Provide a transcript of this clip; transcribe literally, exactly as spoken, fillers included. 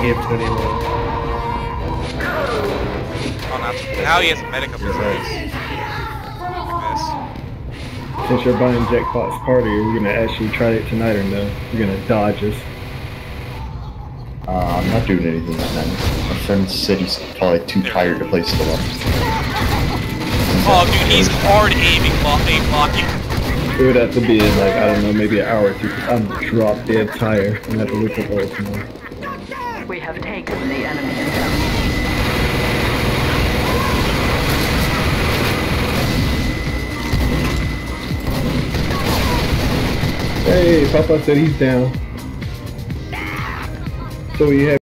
give to anyone. Oh, not now he has a medic up his ass. Since you're buying Jackpot's party, are we gonna actually try it tonight or no? You're gonna dodge us. Uh, I'm not doing anything tonight. My friend said he's probably too tired to play still up. Oh, dude, he's hard aiming, aim blocking. It would have to be in like, I don't know, maybe an hour or two. I'm drop dead tired and have to wake up all tomorrow. We have taken the enemy down. Hey, Papa said he's down. So you have